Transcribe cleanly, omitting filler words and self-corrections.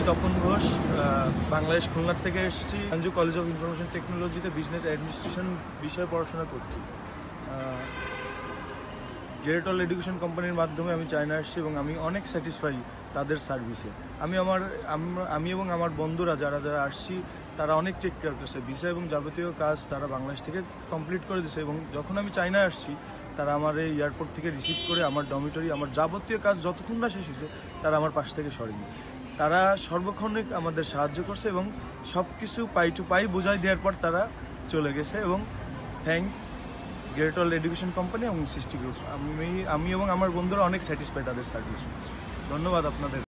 তপন ঘোষ, বাংলাদেশ খুলনার থেকে এসেছি। আঞ্জু কলেজ অফ ইনফরমেশন টেকনোলজিতে বিজনেস অ্যাডমিনিস্ট্রেশন বিষয়ে পড়াশোনা করছি। গ্রেট অল এডুকেশন কোম্পানির মাধ্যমে আমি চায়না এসেছি এবং আমি অনেক স্যাটিসফাই তাদের সার্ভিসে। আমি এবং আমার বন্ধুরা যারা আসছি তারা অনেক টেক কেয়ার করছে। ভিসা এবং যাবতীয় কাজ তারা বাংলাদেশ থেকে কমপ্লিট করে দিয়েছে এবং যখন আমি চায়নায় আসছি তারা আমার এই এয়ারপোর্ট থেকে রিসিভ করে আমার ডমিটরি, আমার যাবতীয় কাজ যতক্ষণ না শেষ হয়েছে তারা আমার পাশ থেকে সরেনি। তারা সর্বক্ষণিক আমাদের সাহায্য করছে এবং সব কিছু পাই টু পাই বোঝাই দেওয়ার পর তারা চলে গেছে। এবং thank great all education company এবং সৃষ্টি গ্রুপ। আমি এবং আমার বন্ধুরা অনেক স্যাটিসফাই তাদের সার্ভিস। ধন্যবাদ আপনাদের।